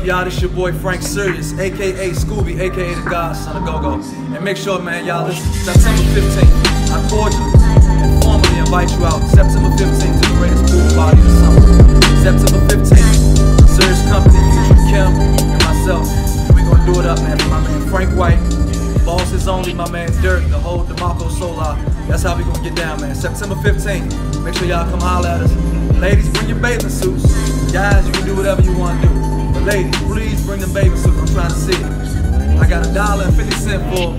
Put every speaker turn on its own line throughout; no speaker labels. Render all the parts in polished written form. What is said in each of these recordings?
y'all, this your boy Frank Serious, aka Scooby, aka the Godson of Go-Go. And make sure, man, y'all listen, September 15th, I cordially and formally invite you out, September 15th, to the greatest pool party of the summer. September 15th, Serious Company, featuring Kim and myself. And we gonna do it up, man, for my man Frank White, Bosses Only, my man Dirk, the whole DeMarco Solar. That's how we gonna get down, man. September 15th, make sure y'all come holler at us. Ladies, bring your bathing suits. Guys, you can do whatever you want to do. But ladies, please bring them bathing suits. I'm trying to see it. I got $1.50 for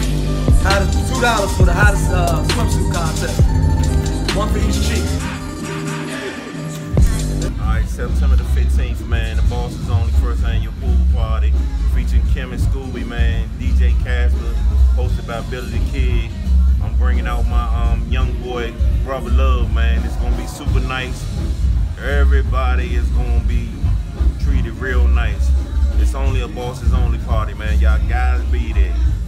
$2 for the hottest swimsuit contest. One for each cheek.
Alright, September the 15th, man. The Bosses Only first annual pool party. Featuring Kim and Scooby, man. DJ Casper, hosted by Billy the Kid. I'm bringing out my young boy, Brother Love, man. It's gonna be super nice. Everybody is gonna be treated real nice. It's only a Bosses Only party, man. Y'all guys be there.